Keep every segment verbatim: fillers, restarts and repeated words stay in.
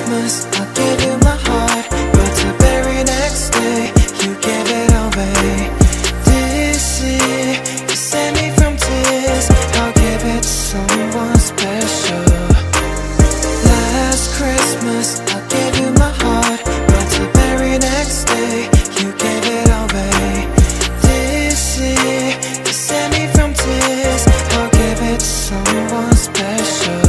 Christmas, I gave you my heart, but the very next day, you gave it away. This year, you saved me from tears, I'll give it to someone special. Last Christmas, I gave you my heart, but the very next day, you gave it away. This year, you saved me from tears, I'll give it to someone special.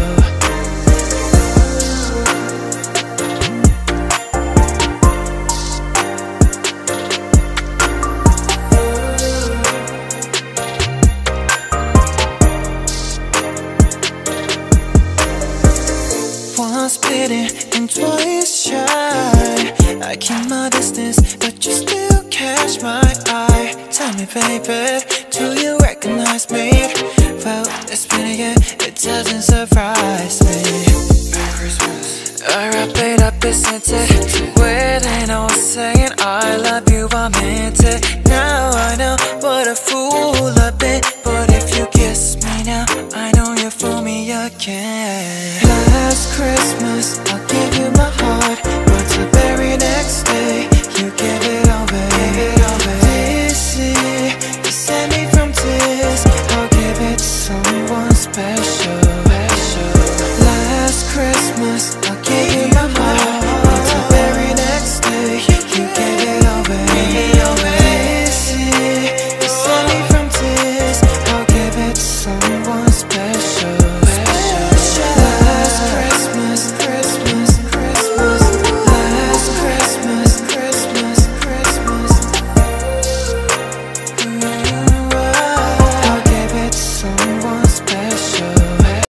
Once bitten and twice shy, I keep my distance, but you still catch my eye. Tell me, baby, do you recognize me? Well, it's been a year, it doesn't surprise me. Merry Christmas. I wrap it up, it's sent it with an old saying, I love you, I meant it. Now I know what a fool I've been, but if you kiss me now, I know you fool me again. Last Christmas, I gave you my heart, but the very next day, you gave it